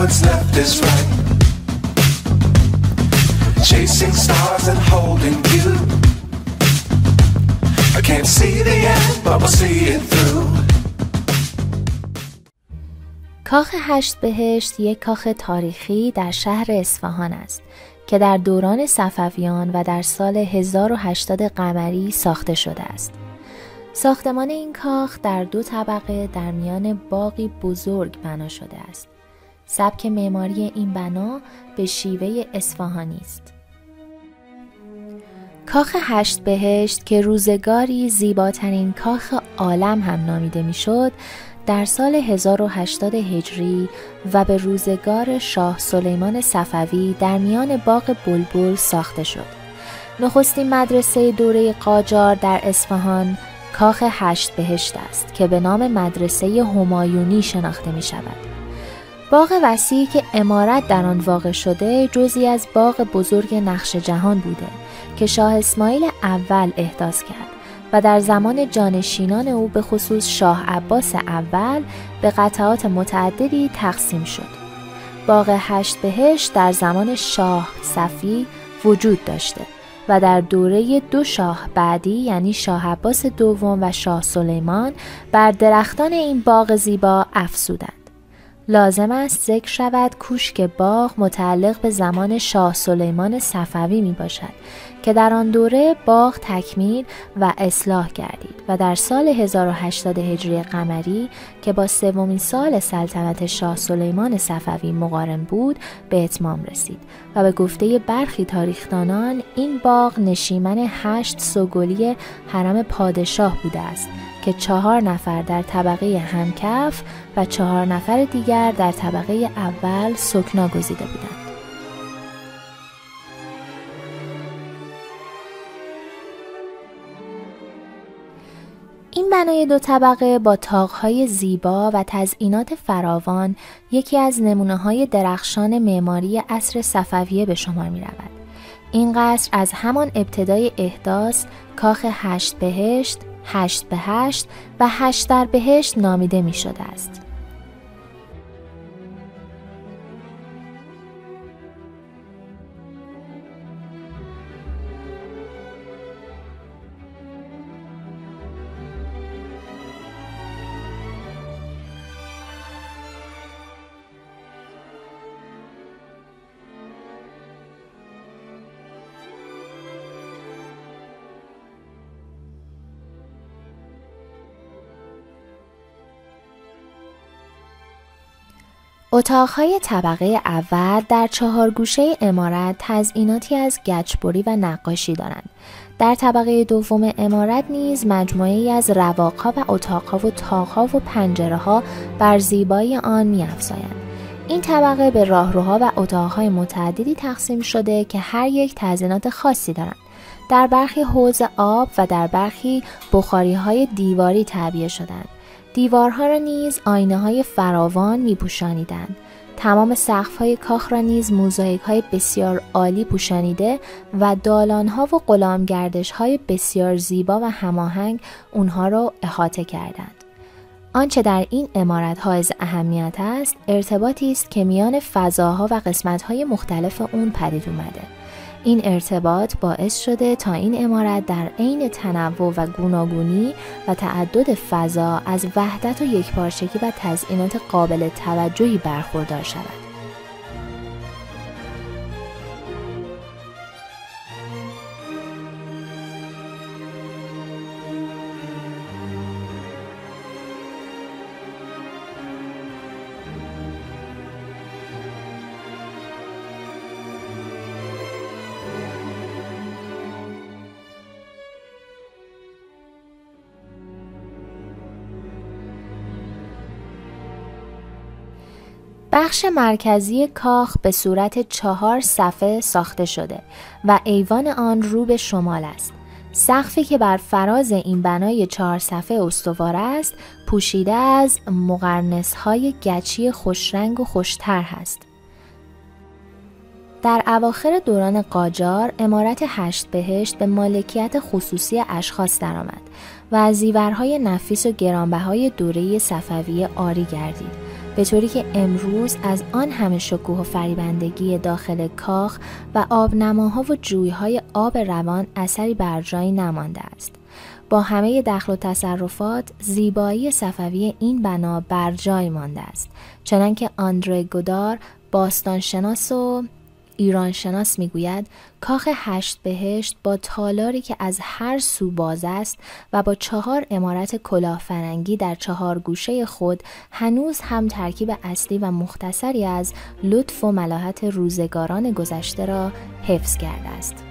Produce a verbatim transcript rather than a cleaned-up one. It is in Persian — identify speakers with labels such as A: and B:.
A: what's left is right. Chasing stars and holding you. I can't see the end, but we'll see it through.
B: کاخ هشت بهشت یک کاخ تاریخی در شهر اصفهان است که در دوران صفویان و در سال هزار و هشتاد قمری ساخته شده است. ساختمان این کاخ در دو طبقه در میان باغی بزرگ بنا شده است. سبک معماری این بنا به شیوه اصفهانی است. کاخ هشت بهشت که روزگاری زیباترین کاخ عالم هم نامیده میشد، در سال هزار و هشتاد هجری و به روزگار شاه سلیمان صفوی در میان باغ بلبل ساخته شد. نخستین مدرسه دوره قاجار در اصفهان کاخ هشت بهشت است که به نام مدرسه همایونی شناخته می شود. باغ وسیعی که عمارت در آن واقع شده جزئی از باغ بزرگ نقش جهان بوده که شاه اسماعیل اول احداث کرد و در زمان جانشینان او به خصوص شاه عباس اول به قطعات متعددی تقسیم شد. باغ هشت بهشت در زمان شاه صفی وجود داشته و در دوره دو شاه بعدی یعنی شاه عباس دوم و شاه سلیمان بر درختان این باغ زیبا افزودند. لازم است ذکر شود کوشک باغ متعلق به زمان شاه سلیمان صفوی می باشد که در آن دوره باغ تکمیل و اصلاح گردید و در سال هزار و هشتاد هجری قمری که با سومین سال سلطنت شاه سلیمان صفوی مقارن بود به اتمام رسید و به گفته برخی تاریخدانان این باغ نشیمن هشت سوگلی حرم پادشاه بوده است که چهار نفر در طبقه همکف و چهار نفر دیگر در طبقه اول سکنا گزیده بودند. این بنای دو طبقه با طاق‌های زیبا و تزئینات فراوان یکی از نمونه‌های درخشان معماری عصر صفویه به شمار می‌رود. این قصر از همان ابتدای احداث کاخ هشت بهشت، هشت به هشت و هشت در بهشت نامیده می شده است. اتاقهای طبقه اول در چهار گوشه عمارت تزئیناتی از گچبری و نقاشی دارند. در طبقه دوم عمارت نیز مجموعه‌ای از رواق‌ها و اتاق‌ها و طاق‌ها و پنجره‌ها بر زیبایی آن می‌افزایند. این طبقه به راهروها و اتاق‌های متعددی تقسیم شده که هر یک تزئینات خاصی دارند. در برخی حوض آب و در برخی بخاری‌های دیواری تعبیه شدند. دیوارها را نیز آینه‌های فراوان می‌پوشانیدند. تمام سقف‌های کاخ را نیز موزاییک‌های بسیار عالی پوشانیده و دالان‌ها و غلامگردش‌های بسیار زیبا و هماهنگ اونها را احاطه کردند. آنچه در این عمارت حائز اهمیت است، ارتباطی است که میان فضاها و قسمت‌های مختلف اون پدید اومده. این ارتباط باعث شده تا این عمارت در عین تنوع و گوناگونی و تعدد فضا از وحدت و یکپارچگی و تزئینات قابل توجهی برخوردار شود. بخش مرکزی کاخ به صورت چهار صفحه ساخته شده و ایوان آن رو به شمال است. سقفی که بر فراز این بنای چهار صفحه استوار است، پوشیده از مقرنس‌های گچی خوشرنگ و خوشتر هست. در اواخر دوران قاجار، عمارت هشت بهشت به مالکیت خصوصی اشخاص درآمد و از زیورهای نفیس و گرانبهای دوره صفویه عاری گردید به طوری که امروز از آن همه شکوه و فریبندگی داخل کاخ و آبنماها و جویهای آب روان اثری بر جای نمانده است. با همه دخل و تصرفات، زیبایی صفوی این بنا بر جای مانده است، چنانکه آندره گودار باستانشناس و ایران شناس میگوید کاخ هشت بهشت با تالاری که از هر سو باز است و با چهار عمارت کلاهفرنگی در چهار گوشه خود هنوز هم ترکیب اصلی و مختصری از لطف و ملاحت روزگاران گذشته را حفظ کرده است.